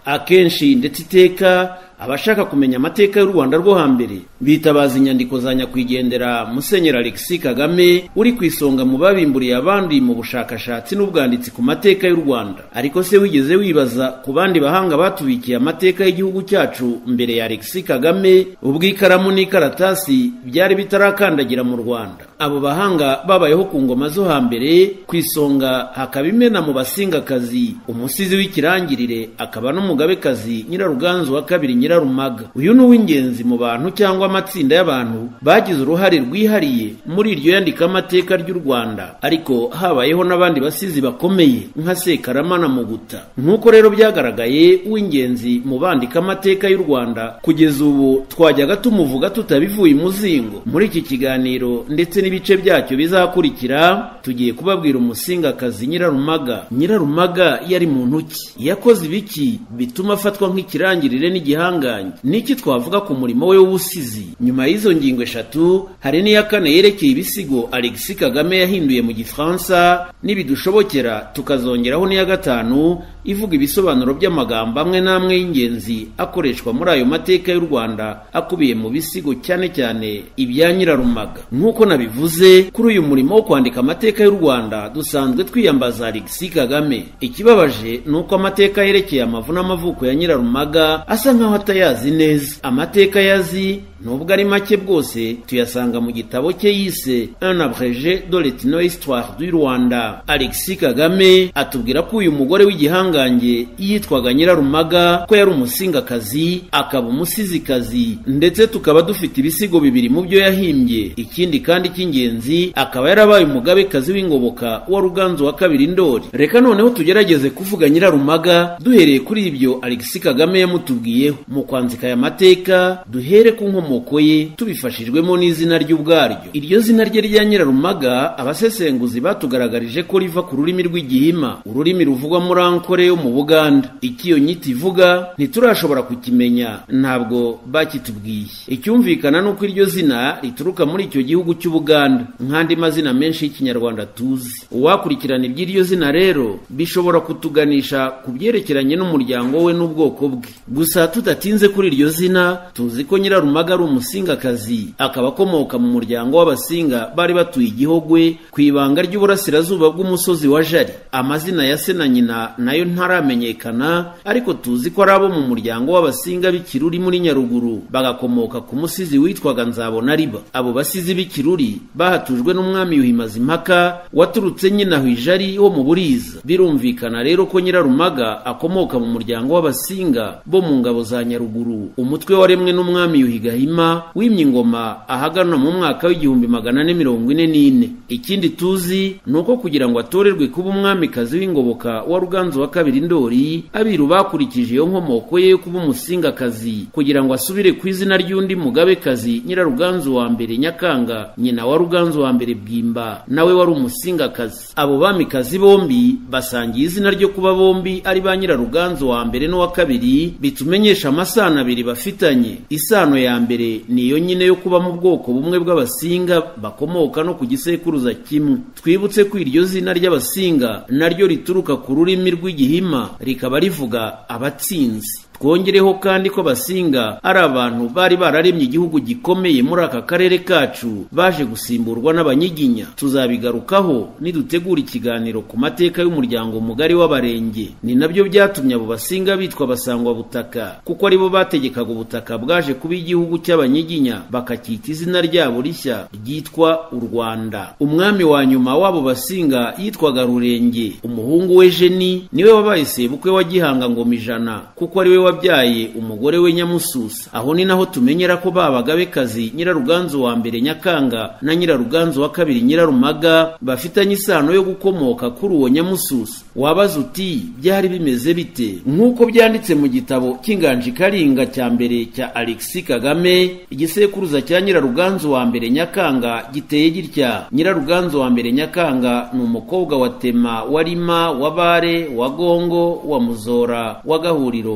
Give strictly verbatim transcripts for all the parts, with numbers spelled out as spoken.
akenshi ndetse iteka abashaka kumenya amateka y'u Rwanda rwo hambere bitabaza inyandiko za nyakwigendera Musenyeri Alexis Kagame uri ku isonga mu babimburiye abandi mu bushakashatsi n'ubwanditsi ku mateka y'u Rwanda. Ariko se wigeze wibaza ku bandi bahanga batubikiye amateka y'igihugu cyacu mbere ya Alexis Kagame ubwo ikaramu n'ikaratasi byari bitarakandagira mu Rwanda? Abo bahanga babayeho ku ngoma zo hambere, ku isonga hakaba Imena mu Basingakazi, umusizi w'ikirangirire akaba n'umugabekazi Nyiraruganzu wa kabiri Nyirarumaga. Uyu ni uw'ingenzi mu bantu cyangwa amatsinda y'abantu bagize uruhare rwihariye muri iryo yandika amateka ry'u Rwanda, ariko habayeho n'abandi basizi bakomeye nka Sekarama na Muguta. Nk'uko rero byagaragaye, uw'ingenzi mu bandika amateka y'u Rwanda kugeza ubu twajyaga tumuvuga tutabivuye imuzingo. Muri iki kiganiro ndetse n'ibice byacyo bizakurikira tugiye kubabwira Umusingakazi Nyirarumaga. Nyirarumaga yari muntu ki? Yakoze ibiki bituma afatwa nk'ikirangirire n'igihanganye? Niki twavuga ku murimo we w'ubusizi? Nyuma y'izo ngingo eshatu hari n'iya kane yerekeye ibisigo Alexis Kagame yahinduye mu Gifaransa, nibidushobokera tukazongeraho n'iya gatanu ivuga ibisobanuro by'amagambo amwe n'amwe y'ingenzi akoreshwa muri ayo mateka y'u Rwanda akubiye mu bisigo, cyane cyane ibya Nyirarumaga. Nk'uko nabivuze, kuri uyu murimo wo kwandika amateka y'u Rwanda dusanzwe twiyambaza Alexis Kagame. Ikibabaje ni uko amateka yerekeye amavu n'amavuko ya Nyirarumaga asa nkaho atayazi neza. Amateka yazi nubwo ari make bwose tuyasanga mu gitabo cye yise Un abrégé de l'ethno-histoire du Rwanda. Alexis Kagame atubwira ko uyu mugore w'igihangange yitwaga Nyirarumaga, ko yari umusingakazi akaba umusizikazi, ndetse tukaba dufite ibisigo bibiri mu byo yahimbye. Ikindi kandi cy'ingenzi, akaba yarabaye umugabekazi w'ingoboka wa Ruganzu wa kabiri Ndoli. Reka noneho tugerageze kuvuga Nyirarumaga duhereye kuri ibyo Alexis Kagame yamutubwiyeho. Mu kwandika aya mateka duhere ku nkomoko ye tubifashijwemo n'izina ry'ubwaryo. Iryo zina rye rya Nyirarumaga abasesenguzi batugaragarije ko riva ku rurimi rw'Igihima, ururimi ruvugwa muri Ankole yo mu Buganda. Ikiyo nyiti ivuga ntiturashobora kukimenya, ntabwo bakitubwiye. Icyumvikana nuko iryo zina rituruka muri icyo gihugu cy'Ubuganda nk'andi mazina menshi y'ikinyarwanda tuzi. Uwakurikirana iby'iryo zina rero bishobora kutuganisha ku byerekeranye n'umuryango we n'ubwoko bwe. Gusa tudatinze kuri iryo zina, tuzi ko Nyirarumaga ari umusingakazi, akaba akomoka mu muryango w'abasinga bari batuye Igihogwe ku ibanga ry'uburasirazuba bw'umusozi wa Jari. Amazina ya se na nyina nayo ntaramenyekana, ariko tuzi ko ari abo mu muryango w'abasinga b'Ikiruri muri Nyaruguru, bagakomoka ku musizi witwaga Nzabonariba. Abo basizi b'Ikiruri bahatujwe n'umwami Yuhi Mazimpaka waturutse nyina Hwijari wo mu Buriza. Birumvikana rero ko Nyirarumaga akomoka mu muryango w'abasinga bo mu ngabo za Nyaruguru, umutwe waremwe n'umwami Yuhi Gahima wimye ingoma ahagana mu mwaka w'igihumbi magana ane mirongo ine n'ine. Ikindi tuzi nuko kugira ngo atorerwe kuba umwamikazi w'ingoboka wa Ruganzu wa kabiri Ndoli, abiru bakurikije iyo nkomoko ye yo kuba umusingakazi kugira ngo asubire ku izina ry'undi mugabekazi Nyiraruganzu wa mbere Nyakanga, nyina wa Ruganzu wa mbere Bwimba, nawe wari umusingakazi. Abo bamikazi bombi basangiye izina ryo kuba bombi ari ba Nyiraruganzu wa mbere n'uwa kabiri, bitumenyesha amasano abiri bafitanye. Isano ya mbere niyo nyine yo kuba mu bwoko bumwe bw'abasinga bakomoka no ku gisekuruza kimwe. Twibutse ko iryo zina ry'abasinga naryo rituruka ku rurimi rw'Igihima, rikaba rivuga abatsinzi. Twongereho kandi ko Abasinga ari abantu bari bararemye igihugu gikomeye muri aka karere kacu, baje gusimburwa n'Abanyiginya. Tuzabigarukaho nidutegura ikiganiro ku mateka y'umuryango mugari w'Abarenge. Ni nabyo byatumye abo Basinga bitwa Basangwa butaka, kuko aribo bategekaga ubutaka bwaje kuba igihugu cy'Abanyiginya, bakacyita izina ryabo rishya ryitwa u Rwanda. Umwami wa nyuma w'abo Basinga yitwaga Rurenge. Umuhungu we Jeni niwe wabaye sebukwe wa Gihanga Ngoma Ijana, kuko ariwe wabyaye umugore we Nyamususa. Aho ni naho tumenyera ko babagabekazi Nyiraruganzu wa mbere Nyakanga na Nyiraruganzu wa kabiri Nyirarumaga bafitanye isano yo gukomoka kuri uwo Nyamususa. Wabaza uti byari bimeze bite? Nk'uko byanditse mu gitabo cy'Inganji Karinga cya mbere cya Alexis Kagame, igisekuruza cya Nyiraruganzu wa mbere Nyakanga giteye gitya: Nyiraruganzu wa mbere Nyakanga ni umukobwa wa Tema, wa Rima, wa Bare, wa Gongo, wa Muzora, wa Gahuriro, wa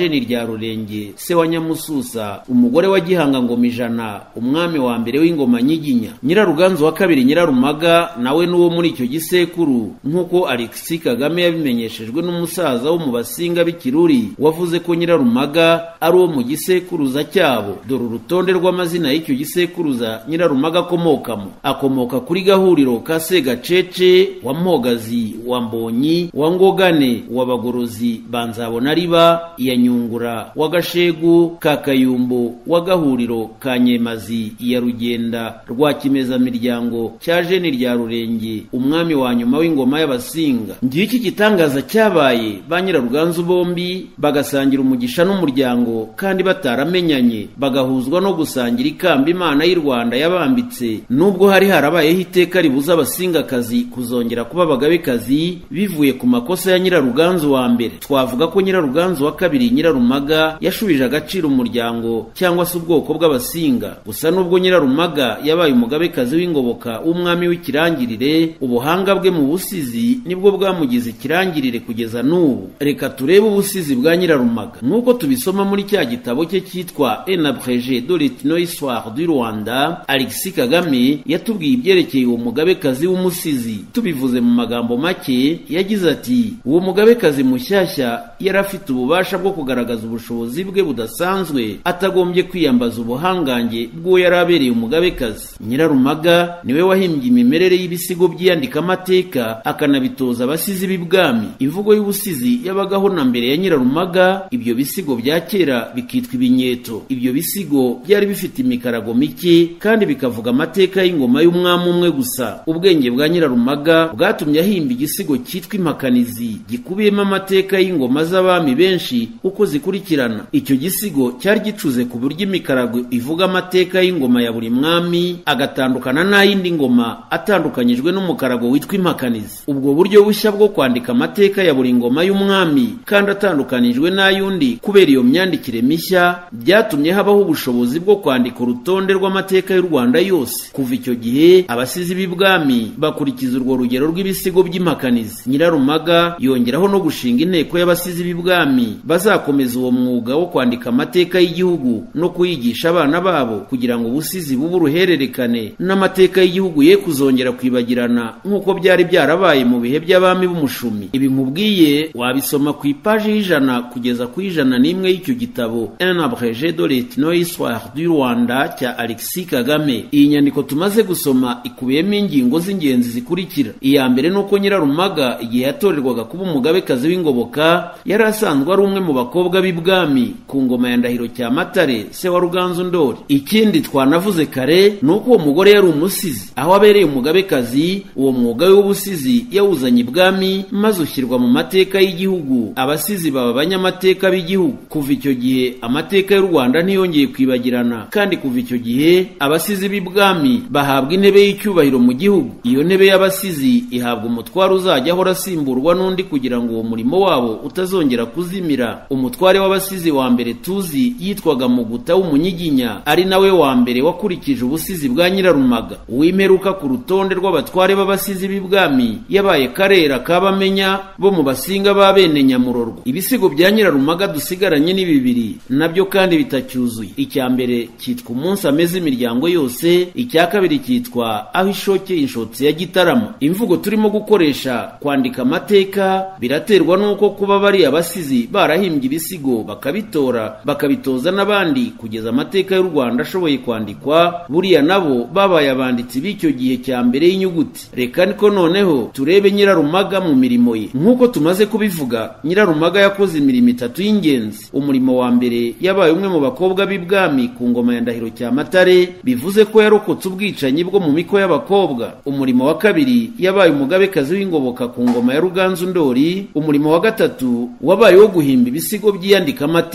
Jeni rya Rurenge se wa Nyamususa umugore wa Gihanga Ngoma ijana umwami wa mbere w'ingoma Nyiginya. Nyiraruganzu wa kabiri Nyirarumaga nawe nuwo muri icyo gisekuru nk'uko Alexis Kagame yabimenyeshejwe n'umusaza wo mu Basinga b'Ikiruri wavuze ko Nyirarumaga ari uwo mu gisekuruza cyabo. Dore urutonde rw'amazina y'icyo gisekuruza Nyirarumaga akomokamo. Akomoka kuri Gahuriro ka Segacece wa Mpogazi wa Mbonyi wa Ngogane wa Bagorozi Banzabona riba ya Nyungura wa Gashegu ka Kayumbo wa Gahuriro ka Nyemazi ya Rugenda rwa Kimeza miryango cya Jeni rya Rurenge umwami wa nyuma w'ingoma y'Abasinga. Ngiki gitangaza cyabaye ba Nyiraruganzu bombi bagasangira umugisha n'umuryango kandi bataramenyanye, bagahuzwa no gusangira ikamba Imana y'u Rwanda yabambitse. Nubwo hari harabayeho iteka ribuza Abasingakazi kuzongera kuba abagabekazi bivuye ku makosa ya Nyiraruganzu wa mbere, twavuga ko Nyiraruganzu wa kabiri Nyirarumaga yashubije agaciro umuryango cyangwa se ubwoko bw'Abasinga. Gusa nubwo Nyirarumaga yabaye umugabekazi w'ingoboka w'umwami w'ikirangirire, ubuhanga bwe mu busizi nibwo bwamugize ikirangirire kugeza n'ubu. Reka turebe ubusizi bwa Nyirarumaga nk'uko tubisoma muri cya gitabo cye cyitwa Un abrégé de l'histoire du Rwanda. Alexis Kagame yatubwiye ibyerekeye uwo mugabekazi w'umusizi. Tubivuze mu magambo make yagize ati, uwo mugabekazi mushyashya yari afite ububasha bwo kugaragaza ubushobozi bwe budasanzwe atagombye kwiyambaza ubuhangange bw'uwo yari abereye umugabekazi. Nyirarumaga niwe wahimbye imimerere y'ibisigo by'iyandika amateka akanabitoza abasizi b'ibwami. Imvugo y'ubusizi yabagaho na mbere ya Nyirarumaga. Ibyo bisigo bya kera bikitwa ibinyeto. Ibyo bisigo byari bifite imikarago mike kandi bikavuga amateka y'ingoma y'umwami umwe gusa. Ubwenge bwa Nyirarumaga bwatumye ahimba igisigo cyitwa Impakanizi gikubiyemo amateka y'ingoma z'abami benshi uko zikurikirana. Icyo gisigo cyari gicuze ku buryo imikarago ivuga amateka y'ingoma ya buri mwami agatandukana n'ayindi ngoma atandukanyijwe n'umukarago witwa Impakanizi. Ubwo buryo bushya bwo kwandika amateka ya buri ngoma y'umwami kandi atandukanijwe n'ayundi kubera iyo myandikire mishya byatumye habaho ubushobozi bwo kwandika urutonde rw'amateka y'u Rwanda yose. Kuva icyo gihe abasizi b'ibwami bakurikiza urwo rugero rw'ibisigo by'Impakanizi. Nyirarumaga yongeraho no gushinga inteko y'abasizi b'ibwami bazakomeza uwo mwuga wo kwandika amateka y'igihugu no kuyigisha abana babo kugira ngo ubusizi bube uruhererekane n'amateka y'igihugu ye kuzongera kwibagirana nk'uko byari byarabaye mu bihe by'abami b'umushumi. Ibi nkubwiye wabisoma ku ipaji y'ijana kugeza ku ijana n'imwe y'icyo gitabo Un abrégé de l'histoire du Rwanda cya Alexis Kagame. Iyi nyandiko tumaze gusoma ikubiyemo ingingo z'ingenzi zikurikira. Iya mbere nuko Nyirarumaga igihe yatorerwaga kuba umugabekazi w'ingoboka yari asanzwe ari umwe mu bakobwa b'ibwami ku ngoma ya Ndahiro Cyamatare se wa Ruganzu Ndori. Ikindi twanavuze kare nuko uwo mugore yari umusizi. Aho abereye umugabekazi, uwo mwuga w'ubusizi yawuzanye ibwami maze ushyirwa mu mateka y'igihugu. Abasizi baba abanyamateka b'igihugu. Kuva icyo gihe amateka y'u Rwanda ntiyongeye kwibagirana, kandi kuva icyo gihe abasizi b'ibwami bahabwa intebe y'icyubahiro mu gihugu. Iyo ntebe y'abasizi ihabwa umutware uzajya ahora asimburwa n'undi kugira ngo uwo murimo wabo utazongera kuzimira. Umutware w'abasizi wa mbere tuzi yitwaga Muguta w'Umunyiginya, ari nawe wa mbere wakurikije ubusizi bwa Nyirarumaga. Uwimperuka ku rutonde rw'abatware b'abasizi b'ibwami yabaye Karera Kabamenya bo mu Basinga ba bene Nyamurorwa. Ibisigo bya Nyirarumaga dusigaranye ni bibiri, nabyo kandi bitacyuzuye. Icya mbere cyitwa Umunsi ameze imiryango yose, icya kabiri cyitwa Aho ishoke inshotsi ya Gitarama. Imvugo turimo gukoresha kwandika amateka biraterwa nuko kuba bari abasizi barahimbye ibisigo bakabitora bakabitoza n'abandi kugeza amateka y'u Rwanda ashoboye kwandikwa. Buriya nabo babaye abanditsi b'icyo gihe cya mbere y'inyuguti. Reka niko noneho turebe Nyirarumaga mu mirimo ye. Nk'uko tumaze kubivuga, Nyirarumaga yakoze imirimo itatu y'ingenzi. Umurimo wa mbere yabaye umwe mu bakobwa b'ibwami ku ngoma ya Ndahiro Cyamatare, bivuze ko yarokotse ubwicanyi bwo mu miko y'abakobwa. Umurimo wa kabiri yabaye umugabekazi w'ingoboka ku ngoma ya Ruganzu Ndori. Umurimo wa gatatu wabaye wo guhimba ibisigo by'iyandika amateka.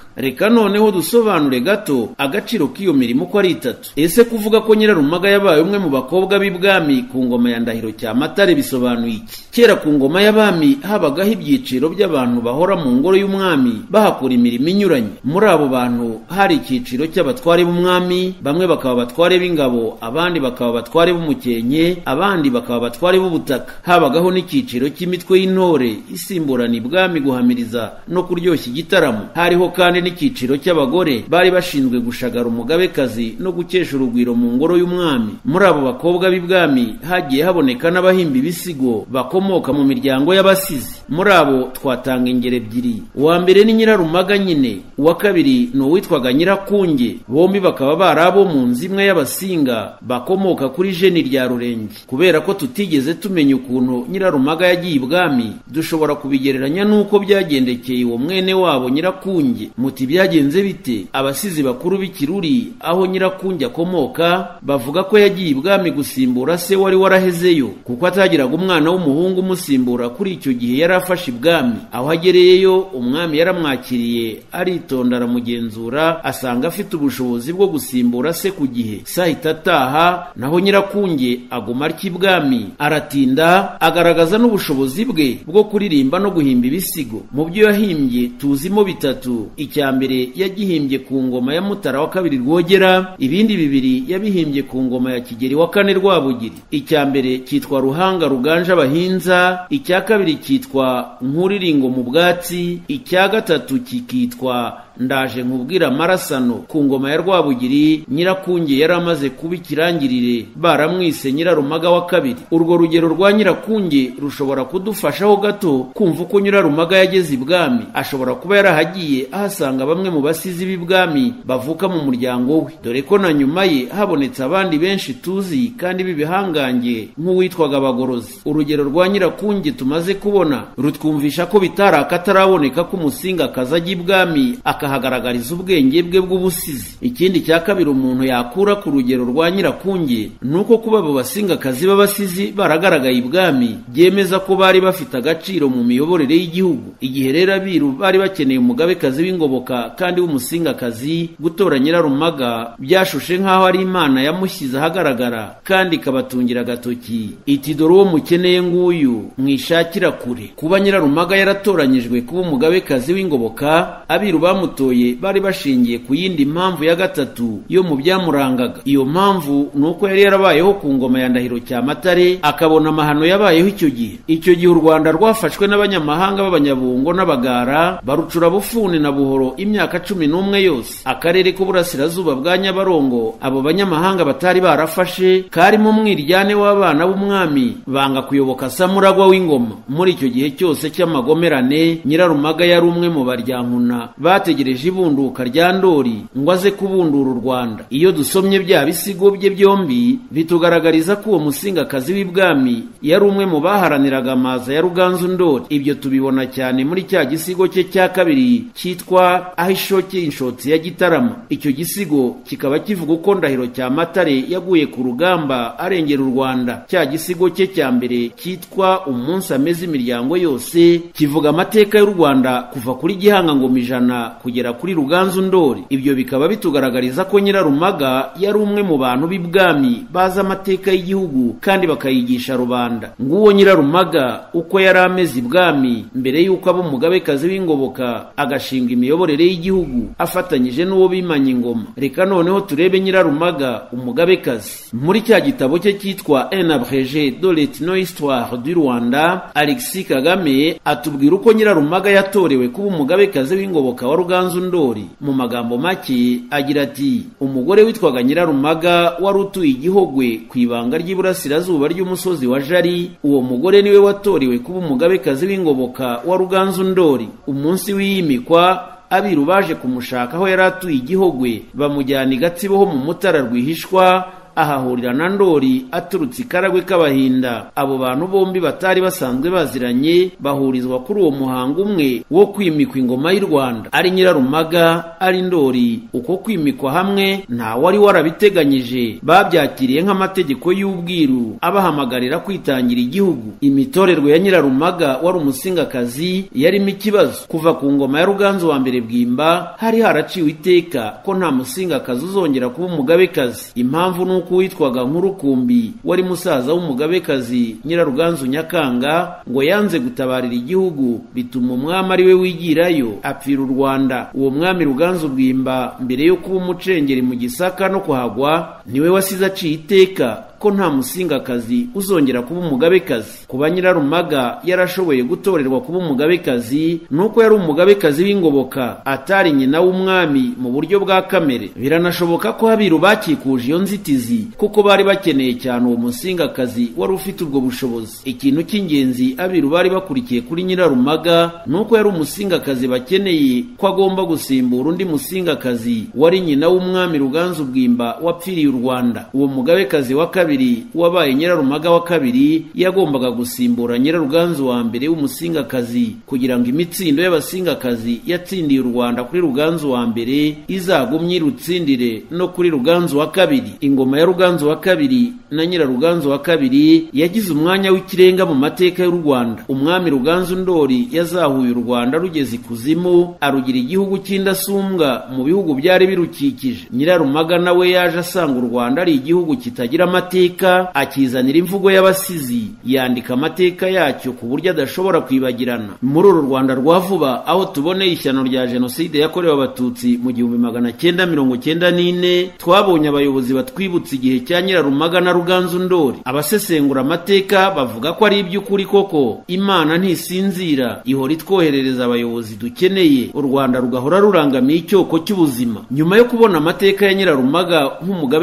Reka noneho dusobanure gato agaciro k'iyo mirimo ko ari itatu. Ese kuvuga ko Nyirarumaga yabaye umwe mu bakobwa b'ibwami ku ngoma ya Ndahiro Cyamatare bisobanuye iki? Kera ku ngoma y'abami habagaho ibyiciro by'abantu bahora mu ngoro y'umwami bahakora imirimo inyuranye. Muri abo bantu hari icyiciro cy'abatware b'umwami, bamwe bakaba abatware b'ingabo, abandi bakaba abatware b'umukenke, abandi bakaba abatware b'ubutaka. Habagaho n'icyiciro cy'imitwe y'intore isimburana ibwami guhamiriza no kuryoshya igitaramo. Hariho kandi n'icyiciro cy'abagore bari bashinzwe gushagara umugabekazi no gukesha urugwiro mu ngoro y'umwami. Muri abo bakobwa b'ibwami hagiye haboneka n'abahimba ibisigo bakomoka mu miryango y'abasizi. Muri abo twatanga ingero ebyiri. Uwa mbere ni Nyirarumaga nyine, uwa kabiri ni uwitwaga Nyirakunge. Bombi bakaba bari abo mu nzu imwe y'abasinga bakomoka kuri jeni rya Rurenge. Kubera ko tutigeze tumenya ukuntu Nyirarumaga yagiye ibwami, dushobora kubigereranya n'uko byagendekeye uwo mwene wabo Nyirakunge. Muti byagenze bite? Abasizi bakuru b'Ikiruri aho Nyirakunge akomoka bavuga ko yagiye ibwami gusimbura se wari warahezeyo, kuko atagiraga umwana w'umuhungu umusimbura kuri icyo gihe yari afashe ibwami. Aho agereyeyo umwami yaramwakiriye, aritonda aramugenzura, asanga afite ubushobozi bwo gusimbura se ku gihe. Sahita ataha, naho Nyirakunge aguma atya ibwami. Aratinda agaragaza n'ubushobozi bwe bwo kuririmba no guhimba ibisigo. Mu byo yahimbye tuzimo bitatu. Icya mbere yagihimbye ku ngoma ya Mutara wa kabiri Rwogera, ibindi bibiri yabihimbye ku ngoma ya Kigeli wa kane Rwabugiri. Icya mbere cyitwa Ruhanga ruganje abahinza, icya kabiri cyitwa Nkuriringo mu bwatsi, icya gatatu kikitwa Ndaje nkubwira amarasano. Ku ngoma ya Rwabugiri Nyirakunge yari amaze kuba ikirangirire, baramwise Nyirarumaga wa kabiri. Urwo rugero rwa Nyirakunge rushobora kudufashaho gato kumva uko Nyirarumaga yageze ibwami. Ashobora kuba yarahagiye ahasanga bamwe mu basizi b'ibwami bavuka mu muryango we, dore ko na nyuma ye habonetse abandi benshi tuzi kandi b'ibihangange nk'uwitwaga Abagorozi. Urugero rwa Nyirakunge tumaze kubona rutwumvisha ko bitari akataraboneka ko umusinga kazajya ibwami akahagaragariza ubwenge bwe bw'ubusizi. Ikindi cya kabiri umuntu yakura ku rugero rwa Nyirakunge nuko kuba abo basingakazi b'abasizi baragaragaye ibwami byemeza ko bari bafite agaciro mu miyoborere y'igihugu. Igihe rero abiru bari bakeneye umugabekazi w'ingoboka kandi w'umusingakazi, gutora Nyirarumaga byashushe nk'aho ari Imana yamushyize ahagaragara kandi ikabatungira agatoki iti dore uwo mukeneye nguyu mwishakira kure. Kuba Nyirarumaga yaratoranyijwe kuba umugabekazi w'ingoboka, abiru bamutoye bari bashingiye ku yindi mpamvu ya gatatu yo mu byamurangaga. Iyo mpamvu nuko yari yarabayeho ku ngoma ya Ndahiro Cyamatare, akabona amahano yabayeho icyo gihe. Icyo gihe u Rwanda rwafashwe n'abanyamahanga b'Abanyabungo n'Abagara, barucura bufuni na buhoro imyaka cumi n'umwe yose. Akarere k'uburasirazuba bwa Nyabarongo abo banyamahanga batari barafashe karimo umwiryane w'abana b'umwami, banga kuyoboka Samuragwa w'ingoma. Muri icyo gihe cyose cy'amagomerane Nyirarumaga yari umwe mu baryankuna bategereje ibunduka rya Ndori ngo aze kubundura u Rwanda. Iyo dusomye bya bisigo bye byombi bitugaragariza ko uwo musingakazi w'ibwami yari umwe mu baharaniraga amaza ya Ruganzu Ndori. Ibyo tubibona cyane muri cya gisigo cye cya kabiri cyitwa Aho ishokeye inshotsi ya Gitarama. Icyo gisigo kikaba kivuga uko Ndahiro Cyamatare yaguye ku rugamba arengera u Rwanda. Cya gisigo cye cya mbere cyitwa Umunsi ameze imiryango yose kivuga amateka y'u Rwanda kuva kuri Gihanga ngoma ijana kugera kuri Ruganzu Ndori. Ibyo bikaba bitugaragariza ko Nyirarumaga yari umwe mu bantu b'ibwami baza amateka y'igihugu kandi bakayigisha rubanda. Nguwo Nyirarumaga uko yari ameze ibwami mbere y'uko aba umugabekazi w'ingoboka agashinga imiyoborere y'igihugu afatanyije n'uwo bimanye ingoma. Reka noneho turebe Nyirarumaga umugabekazi. Muri cya gitabo cye cyitwa Un abrégé de l'ethno-histoire du Rwanda, Alexis Kagame atubwira uko Nyirarumaga yatorewe kuba umugabekazi w'ingoboka wa Ruganzu Ndori. Mu magambo make agira ati: umugore witwaga Nyirarumaga wari utuye Igihogwe ku ibanga ry'iburasirazuba ry'umusozi wa Jari. Uwo mugore niwe watorewe kuba umugabekazi w'ingoboka wa Ruganzu Ndori. Umunsi w'iyimikwa abiru baje kumushaka aho yari atuye Igihogwe, bamujyana i Gatsibo ho mu Mutara rwihishwa, ahahurira na Ndori aturutse Karagwe k'Abahinda. Abo bantu bombi batari basanzwe baziranye bahurizwa kuri uwo muhango umwe wo kwimikwa ingoma y'u Rwanda. Ari Nyirarumaga ari Ndori, uko kwimikwa hamwe nta wari warabiteganyije, babyakiriye nk'amategeko y'ubwiru abahamagarira kwitangira igihugu. Imitorerwe ya Nyirarumaga wari umusingakazi yarimo ikibazo. Kuva ku ngoma ya Ruganzu wa mbere Bwimba hari haraciwe iteka ko nta musingakazi uzongera kuba umugabekazi. Impamvu nuko witwaga Nkurukumbi wari musaza w'umugabekazi Nyiraruganzu Nyakanga ngo yanze gutabarira igihugu, bituma umwami ari we wigirayo apfira u Rwanda. Uwo mwami Ruganzu Bwimba mbere yo kuba umucengeri mu Gisaka no kuhagwa niwe wasize aciye iteka ko nta musingakazi uzongera kuba umugabekazi. Kuba Nyirarumaga yarashoboye gutorerwa kuba umugabekazi nuko yari umugabekazi w'ingoboka, atari nyina w'umwami mu buryo bwa kamere. Biranashoboka ko abiru bakikuje iyo nzitizi kuko bari bakeneye cyane uwo musingakazi wari ufite ubwo bushobozi. Ikintu cy'ingenzi abiru bari bakurikiye kuri Nyirarumaga nuko yari umusingakazi bakeneye ko agomba gusimbura undi musingakazi wari nyina w'umwami Ruganzu Bwimba wapfiriye u Rwanda. Uwo mugabekazi wa kabiri wabaye Nyirarumaga wa kabiri yagombaga gusimbura Nyiraruganzu wa mbere w'umusingakazi kugira ngo imitsindo y'abasingakazi yatsindiye u Rwanda kuri Ruganzu wa mbere izagumye irutsindire no kuri Ruganzu wa kabiri. Ingoma ya Ruganzu wa kabiri na Nyiraruganzu wa kabiri yagize umwanya w'ikirenga mu mateka y'u Rwanda. Umwami Ruganzu Ndori yazahuye u Rwanda rugeze ikuzimu, arugira igihugu cy'indasumbwa mu bihugu byari birukikije. Nyirarumaga nawe yaje asanga u Rwanda ari igihugu kitagira amateka, akizanira imvugo y'abasizi, yandika amateka yacyo ku buryo adashobora kwibagirana. Muri uru Rwanda rwa vuba aho tuboneye ishyano rya jenoside yakorewe Abatutsi mu gihumbi magana cyenda mirongo cyenda n'ine, twabonye abayobozi batwibutsa igihe cya Nyirarumaga na Ruganzu Ndori. Abasesengura amateka bavuga ko ari iby'ukuri koko Imana ntisinzira, ihora itwoherereza abayobozi dukeneye, u Rwanda rugahora rurangamiye icyoko cy'ubuzima. Nyuma yo kubona amateka ya Nyirarumaga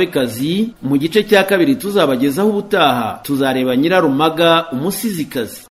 nk'umugabekazi, mu gice cya kabiri tuzabagezaho ubutaha tuzareba Nyirarumaga umusizikazi.